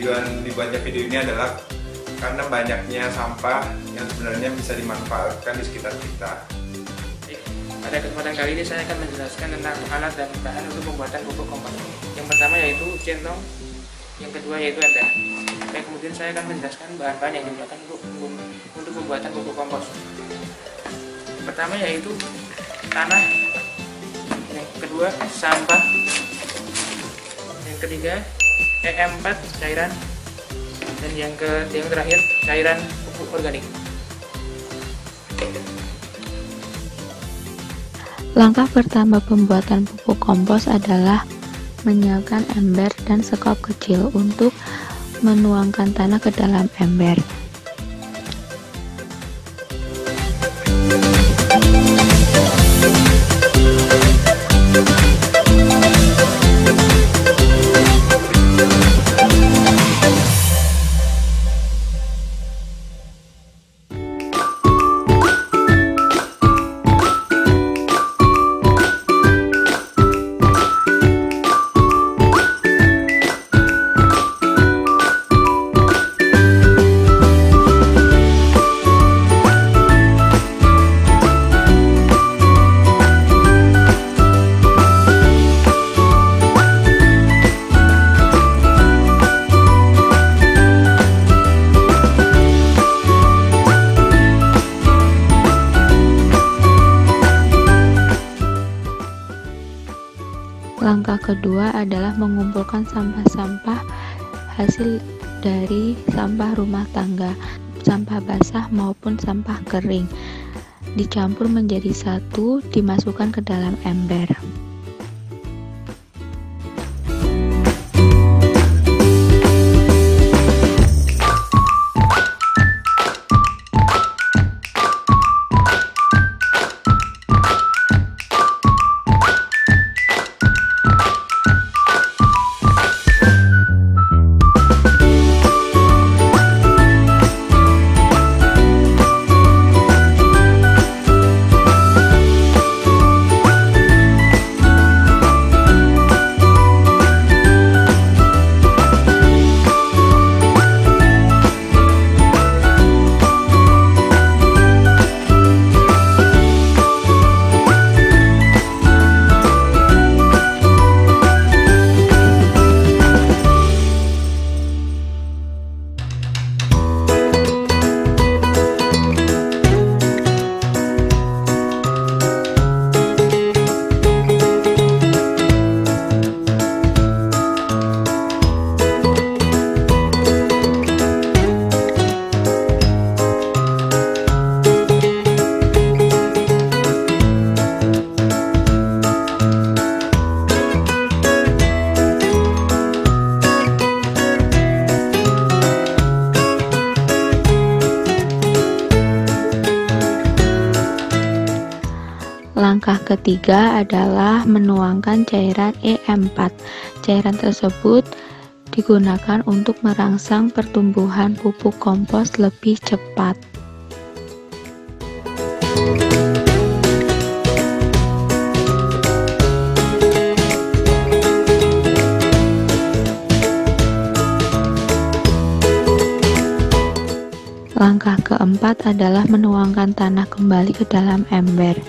tujuan dibuatnya video ini adalah karena banyaknya sampah yang sebenarnya bisa dimanfaatkan di sekitar kita. Pada kesempatan kali ini saya akan menjelaskan tentang alat dan bahan untuk pembuatan pupuk kompos. Yang pertama yaitu centong, yang kedua yaitu ember. Dan kemudian saya akan menjelaskan bahan-bahan yang digunakan untuk pembuatan pupuk kompos. Yang pertama yaitu tanah, yang kedua sampah, yang ketiga EM4 cairan, dan yang terakhir cairan pupuk organik. Langkah pertama pembuatan pupuk kompos adalah menyiapkan ember dan sekop kecil untuk menuangkan tanah ke dalam ember. Langkah kedua adalah mengumpulkan sampah-sampah hasil dari sampah rumah tangga, sampah basah maupun sampah kering. Dicampur menjadi satu, dimasukkan ke dalam ember. Langkah ketiga adalah menuangkan cairan EM4. Cairan tersebut digunakan untuk merangsang pertumbuhan pupuk kompos lebih cepat. Langkah keempat adalah menuangkan tanah kembali ke dalam ember.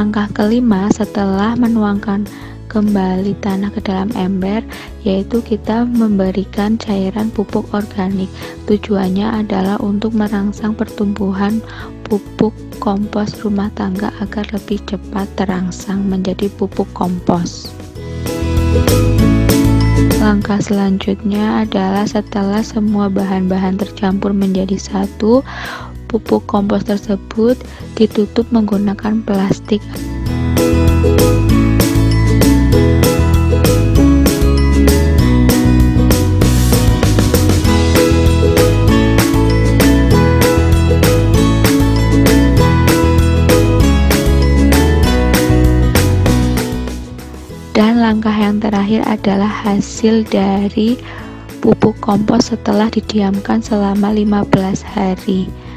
Langkah kelima setelah menuangkan kembali tanah ke dalam ember, yaitu kita memberikan cairan pupuk organik. Tujuannya adalah untuk merangsang pertumbuhan pupuk kompos rumah tangga agar lebih cepat terangsang menjadi pupuk kompos. Langkah selanjutnya adalah setelah semua bahan-bahan tercampur menjadi satu, pupuk kompos tersebut ditutup menggunakan plastik. Dan langkah yang terakhir adalah hasil dari pupuk kompos setelah didiamkan selama 15 hari.